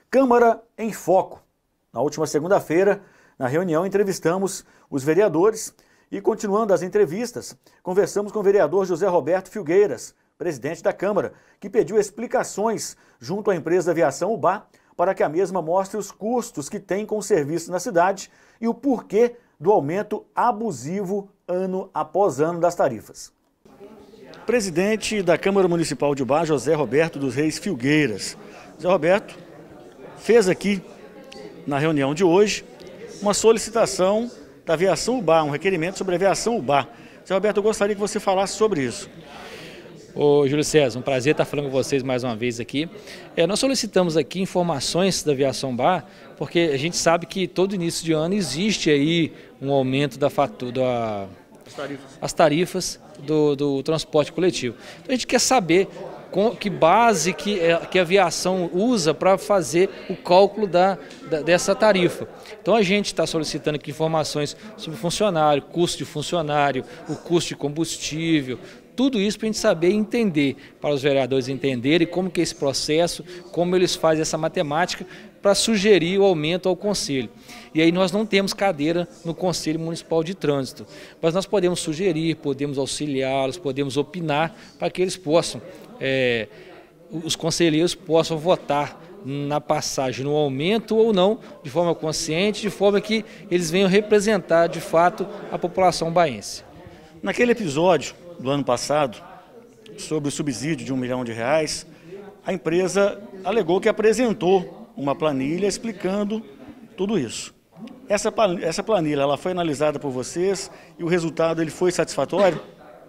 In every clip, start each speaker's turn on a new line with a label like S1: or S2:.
S1: Câmara em Foco. Na última segunda-feira, na reunião, entrevistamos os vereadores e, continuando as entrevistas, conversamos com o vereador José Roberto Filgueiras, presidente da Câmara, que pediu explicações junto à empresa de aviação UBA para que a mesma mostre os custos que tem com o serviço na cidade e o porquê do aumento abusivo ano após ano das tarifas. Presidente da Câmara Municipal de UBA, José Roberto dos Reis Filgueiras. José Roberto fez aqui, na reunião de hoje, uma solicitação da aviação UBA, um requerimento sobre a aviação UBA. José Roberto, eu gostaria que você falasse sobre isso.
S2: Ô Júlio César, um prazer estar falando com vocês mais uma vez aqui. Nós solicitamos aqui informações da aviação UBA, porque a gente sabe que todo início de ano existe aí um aumento da fatura, as tarifas do transporte coletivo. Então a gente quer saber que base que a aviação usa para fazer o cálculo dessa tarifa. Então a gente está solicitando aqui informações sobre funcionário, custo de funcionário, o custo de combustível, tudo isso para a gente saber e entender, para os vereadores entenderem como que é esse processo, como eles fazem essa matemática para sugerir o aumento ao Conselho. E aí nós não temos cadeira no Conselho Municipal de Trânsito, mas nós podemos sugerir, podemos auxiliá-los, podemos opinar para que eles possam, os conselheiros possam votar na passagem, no aumento ou não, de forma consciente, de forma que eles venham representar de fato a população baense.
S1: Naquele episódio do ano passado, sobre o subsídio de R$1 milhão, a empresa alegou que apresentou uma planilha explicando tudo isso. Essa planilha ela foi analisada por vocês e o resultado ele foi satisfatório?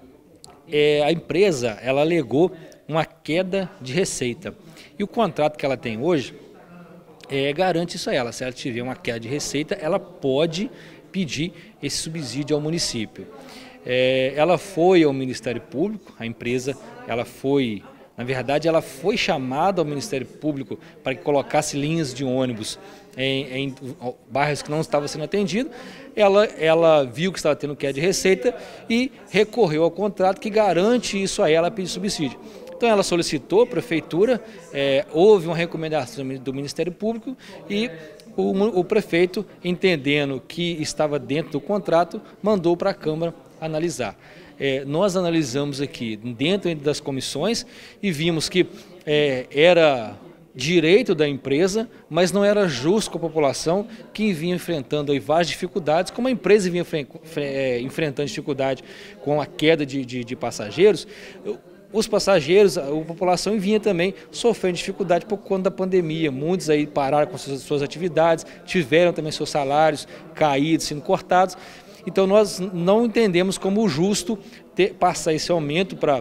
S2: A empresa ela alegou uma queda de receita. E o contrato que ela tem hoje garante isso a ela. Se ela tiver uma queda de receita, ela pode pedir esse subsídio ao município. Ela foi ao Ministério Público, a empresa, ela foi chamada ao Ministério Público para que colocasse linhas de ônibus em bairros que não estavam sendo atendidos. Ela viu que estava tendo queda de receita e recorreu ao contrato que garante isso a ela pedir subsídio. Então ela solicitou à prefeitura, houve uma recomendação do Ministério Público e o prefeito, entendendo que estava dentro do contrato, mandou para a Câmara analisar. Nós analisamos aqui dentro das comissões e vimos que era direito da empresa, mas não era justo com a população que vinha enfrentando aí várias dificuldades, como a empresa vinha enfrentando dificuldade com a queda de passageiros. Os passageiros, a população vinha também sofrendo dificuldade por conta da pandemia. Muitos aí pararam com suas atividades, tiveram também seus salários caídos, sendo cortados. Então nós não entendemos como justo passar esse aumento para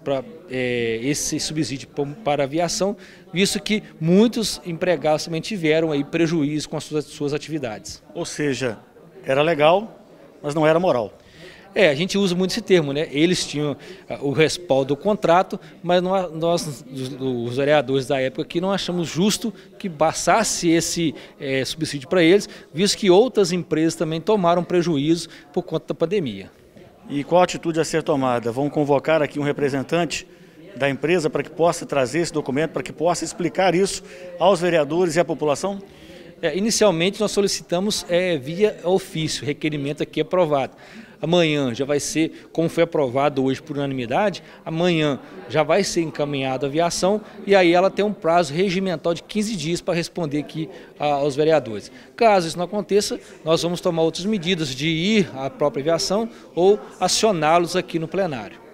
S2: esse subsídio para a aviação, visto que muitos empregados também tiveram aí prejuízo com as suas atividades.
S1: Ou seja, era legal, mas não era moral.
S2: A gente usa muito esse termo, né? Eles tinham o respaldo do contrato, mas nós, os vereadores da época, aqui não achamos justo que passasse esse subsídio para eles, visto que outras empresas também tomaram prejuízo por conta da pandemia.
S1: E qual a atitude a ser tomada? Vão convocar aqui um representante da empresa para que possa trazer esse documento, para que possa explicar isso aos vereadores e à população?
S2: Inicialmente nós solicitamos via ofício, requerimento aqui aprovado. Amanhã já vai ser, como foi aprovado hoje por unanimidade, amanhã já vai ser encaminhada a aviação e aí ela tem um prazo regimental de 15 dias para responder aqui aos vereadores. Caso isso não aconteça, nós vamos tomar outras medidas de ir à própria aviação ou acioná-los aqui no plenário.